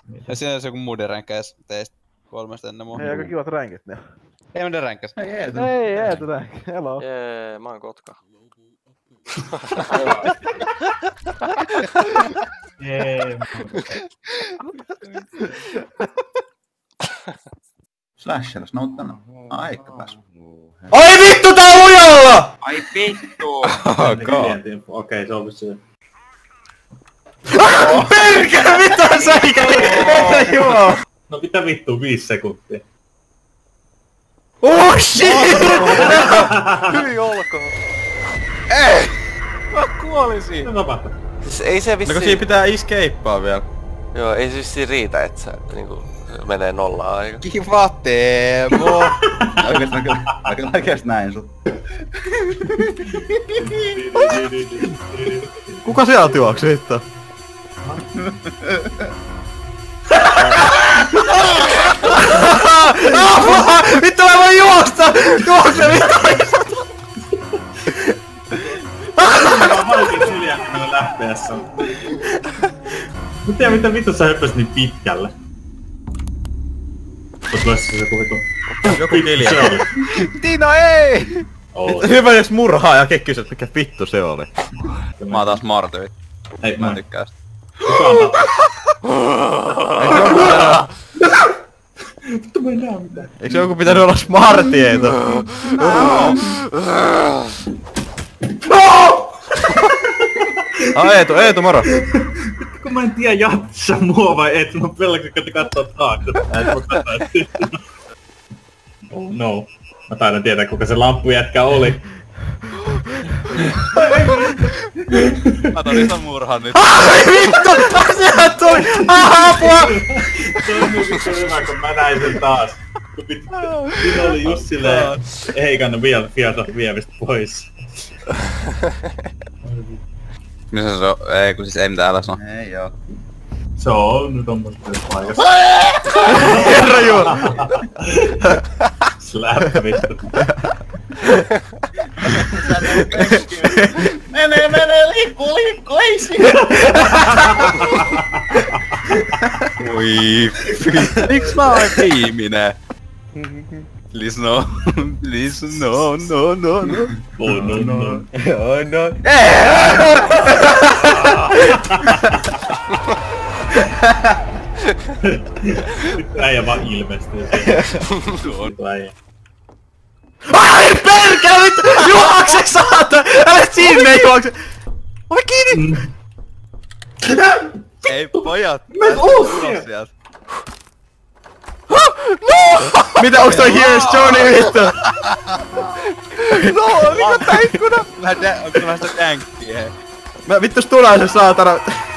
Ja siinä olisi joku muiden ränkäis teistä kolmesta ennen mua. Hei, aika kivat ränkit ne. Ei mennä ränkäs. Ei, Eetu ränk. Hello. Jee, mä oon Kotka. Jee. Slashers, no tänne. Aika pääs. Ai vittu tää ujalla! Ai vittu! Okei, se on se. Perkele, mitä sä ikäli? Jumala! No mitä vittu, 5 sekuntia. Oh shit! Hyi olkoon. Ei! Mä kuolin siinä. No tapahtuu. Siis ei se No vissiin... kun siinä pitää escapea vielä. Joo, ei se vissiin riitä, et sä niinku menee nollaan aika. Kiva Teemo! Oikeesti näin sut. Kuka sieltä juoksi hitto? Vittu mä voin juosta! Juokse vittu! Mä oon valmiin syljähtänyt lähteessä. Mitä vittu sä höppäsit niin pitkälle? Oot loissa se kuvitu. Joku kilja. Se oli. Tino ei! Hyvä jos murhaa ja kekkyset mikä vittu se oli. Mä oon taas martyy. Ei, Mä tykkään sitä. Kuka on vittu mä en näe mitään. Eikö joku pitänyt olla smartieita? Eetu moro! Kun mä en tiedä jatsa mua vai et, mä pelkästään koitin kattoo taakse. Oh no. Mä taidan tietää kuka se lamppujätkä oli. Mä todistan murhan nyt. Ai vittu! Sehän tuli! Apua! Se on vittu hyvä kun mä näin sen taas. Kun Tino oli just silleen heikannut vielä vievistä pois. Missä se on? Ei kun siis ei mitään älä sano. Ei joo. Se on nyt tommosessa paikassa. Herra juu! Slappa vittu. Mene, liikkuu, ei siinä! Oi miks mä oon viimeinen? Please no. Please no. Oh no. Oh no. Äijä vaan ilmestyy siihen. Äijä. Ai perkele vittu! Juokse saata! Älä sinne juokse! Oi kiinni! Ei pojat. Mä ulos sieltä. No! Mitä onks toi Here's Johnny vittu? No, mikä tää ikkuna? Onko se vähän sitä tänkkiä? Mä vittus tulee se saatana.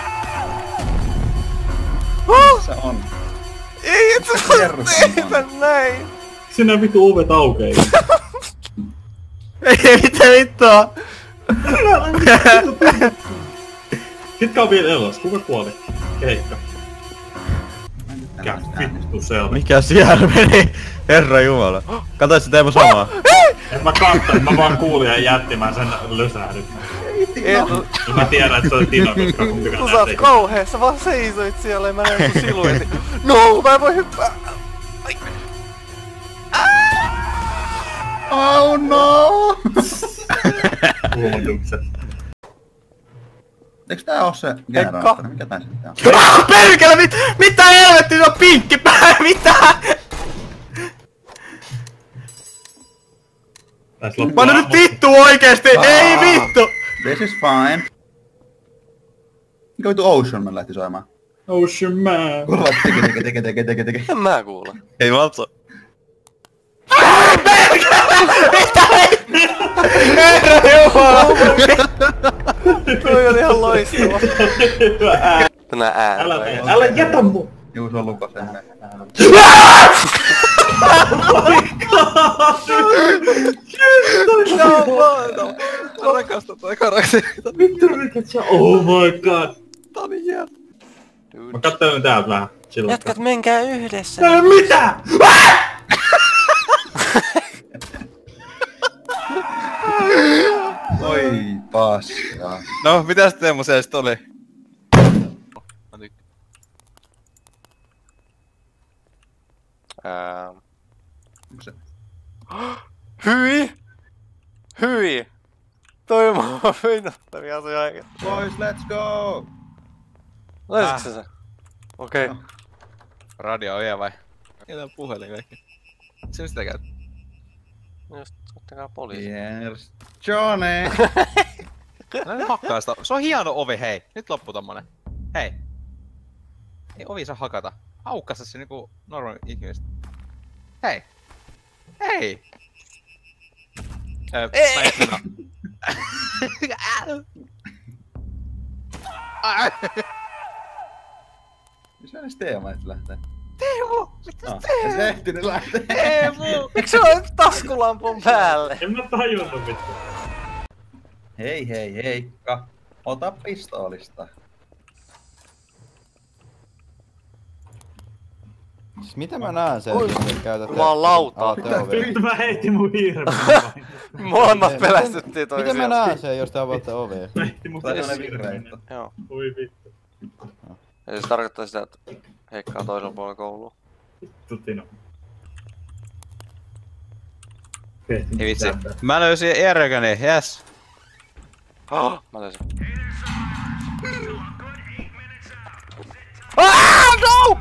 Se on. Ei et sä tehdä näin! Sinä on vittu ovet aukei. Ei mitä vittua. Ketkä on vielä elossa? Kuka kuoli? Keikka. Mikä vittu se oli? Mikä siellä meni? Herra jumala. Katsoit se Teemu samaa? En mä katsoin, mä vaan kuulin ja jättimään sen lysähdyksen. Mä tiedän, että se oli Tino, koska kumpikaan Tu saat kauhea, sä vaan seisoit siellä ja mä näin sun siluetin. No, mä en voi hyppää! Oh no! Huomatukset. Eiks tää oo se generaattori? Mikä tää sitten on? Perkele mitä helvetti, se on pinkki pää, mitä? Mä oon nyt vittu oikeesti, ei vittu! This is fine. Mikä vittu Ocean Man lähti soimaan? Ocean Man. Kuuluu teke. En mä kuule. Ei valtso. Herra jumala! Toi oli ihan loistava. Hyvä ääni. Tänä ääni. Älä jätä mua! Juu, se on Lukas ennen. Mä rakastan toi karakterita. Vittu yrität sä? Oh my god. Tää on niin hieno. Mä kattelen täältä vähän. Jätkät menkää yhdessä. Mitä? Oi paska. No, mitäs Teemu se sit oli? Onko se? Hyi! Hyi! Toi mua viinotteli asia. Boys, let's go! Löysitkö se? Okei. No. Radio oja vai? Ei tää puhelin kaikki. Se sitä käyt. Just, ottakaa poliisi. Here's Johnny! Älä nyt hakkaa sitä. Se on hieno ovi, hei. Nyt loppu tommonen. Hei. Ei ovi saa hakata. Haukkassa se niinku normaali ihmistä. Hei. Hei. Mä en kyllä. Missä edes Teemu ehti lähtee? Teemu! Mitä Ei se ehtinyt lähteä. Teemu! Miksi sulla on taskulampun päälle? En mä tajunnut vittu. Hei hei Heikka. Ota pistoolista. Siis mitä mä näen sen, jos te käytätte... Jumalauta. Avaatte ovea? Vittu mä heitin mun hiirmen. Molemmat pelästyttiin toisiaan. Miten mä näen sen, jos te avaatte ovea? Mä heitin mun Tää on hiirmen. virreitä. Joo. Oi vittu. Eli se tarkoittaa sitä, että Heikka on toisella puolella koulua. Vittu Tino. Ei vitsi. Mä löysin Ergani, yes. Mä löysin. No!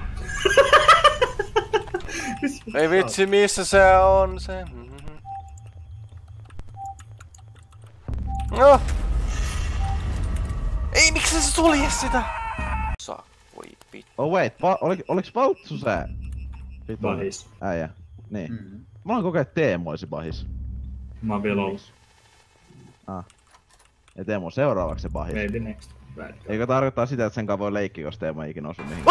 Ei vitsi, missä se on se? No! Ei, miksi se sulje sitä? Voi vittu. Oh wait, oliks Valtsu se? Vittu. Bahis. Äijä. Niin. Mm. Mä oon koko ajan Teemu olisi bahis. Mä oon vielä ollut. Ja Teemu on seuraavaksi se bahis. Maybe next. Eikö tarkoittaa sitä, että sen kanssa voi leikkiä, jos Teemu ei ikinä osu mihin?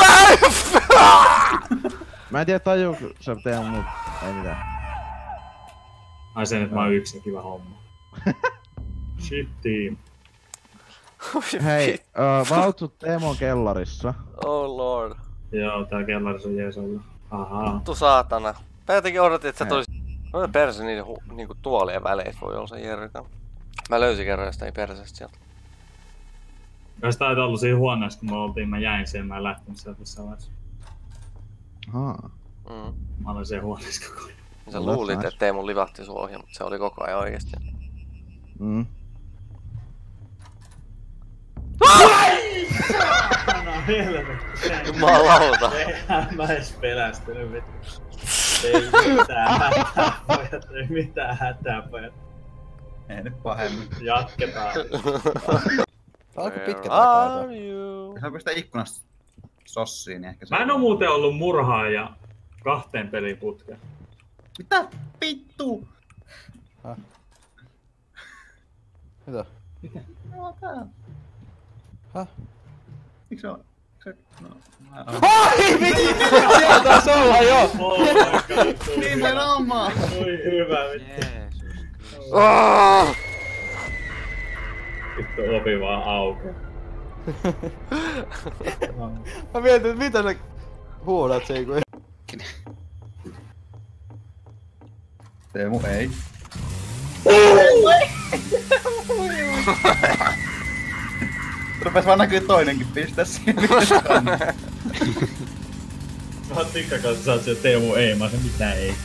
Mä en tiedä tajuuko se Teemu, mut ei mitään. Ai sen, että mä oon yksin, kiva homma. Shit team. Hei, Valtsu Teemu on kellarissa. Oh lord. Joo, tää kellarissa on jees olla. Ahaa. Vittu saatana. Mä jotenkin odotin, että sä tulis... Noita perse niiden niinku tuolien väleissä voi olla se Jerrykan. Mä löysin kerran jostain persestä sieltä. Jos tää ollut siinä huoneessa, kun me oltiin, mä jäin siihen, mä en lähtenyt sieltä missään vaiheessa. Ahaa. Mä olin siellä huoneessa koko ajan. Sä luulit, että Teemu livahti sun ohi, mutta se oli koko ajan oikeesti. No helvetti. Jumalauta. Eihän mä edes pelästynyt vittu. Ei mitään hätää pojat, ei mitään hätää pojat. Ei nyt pahemmin. Jatketaan. Alko pitkä tää Are käytö? you? Jos onko sitä ikkunasta sossiin, niin ehkä se... Mä en oo muuten ollut murhaaja 2 pelin putkeen. Mitä vittu? Mitä? No tää. Häh? Miks se on? No, Ai vittu! Siellä taas olla jo! Oh my god. nimenomaan! Oi hyvä vittu. Jeesus. Vittu ovi vaan aukeaa. Mä mietin, että mitä sä huudat sen kun... Teemu ei. Rupes vaan näkyy toinenkin piste siinä. Mä oon Tikka kanssa, sä oot siellä Teemu ei, mä sanoin mitä ei.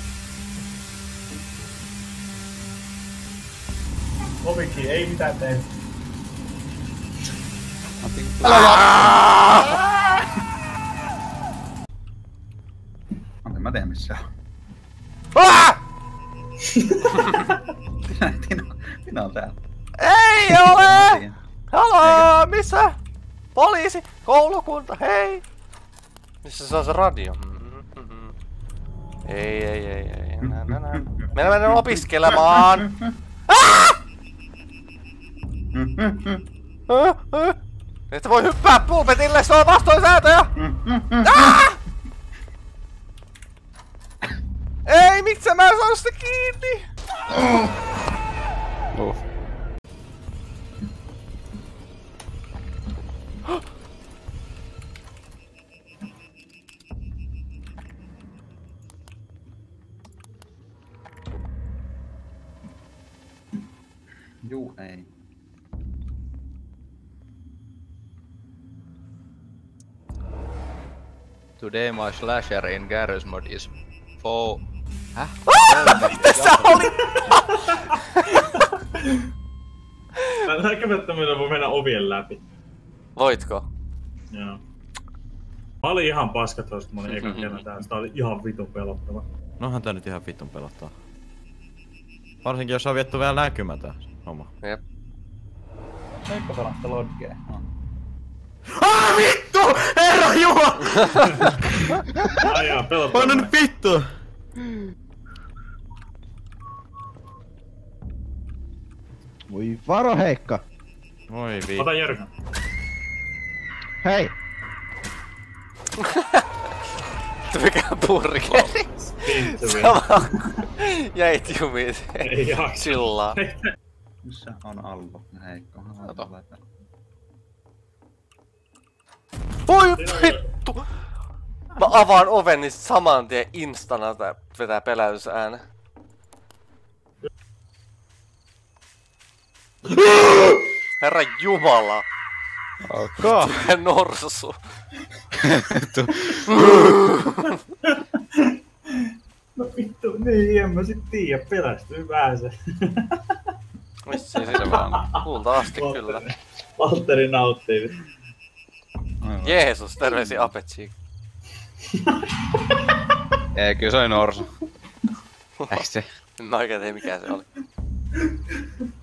Ovikin, ei mitään tee. En mä tiedä missä on. Minä on täällä. Ei ole! Haloo, missä? Poliisi, koulukunta, hei! Missä se on se radio? Ei. Minä menen opiskelemaan! Et voi hyppää pulpetille, se on vastoin sääntöjä! Ei, miksi mä en saanut sitä kiinni? Juu, ei. Today my slasher in garage mod is Häh? Mitä sä olit? Näkemättömyyden voi mennä ovien läpi. Voitko? Joo. Mä olin ihan paskat hoiset, mä olin ekan kerran täällä. Tää oli ihan vitun pelottava. Nohan tää nyt ihan vitun pelottaa. Varsinkin jos on vietty vielä näkymätön homma. Jep. Eikö pelasta lodgea? No. Vittu! Herra Jumala! Ai jaa, pelottava. On nyt vittu! Voi varo Heikka! Voi vittu. Ota Jörgän. Hei! Mikä purkeri? Spintuin. Sama. Jäit jumiin. Ei jaksa. Chillaa. Missä on Allo? Heikko. Voi vittu! Mä avaan oven, niin saman tien instana tää vetää peläysäänen. Herra Jumala! Okay. Norsu! No vittu, niin en mä sit tiiä, pelästyy pääse. Missä siinä vaan? Luultavasti kyllä. Valtteri nauttii. Jeesus, terveisiä Apetsiin. Ei, kyllä se oli norsu. Eikö se? En mä oikein tiedä mikä se oli.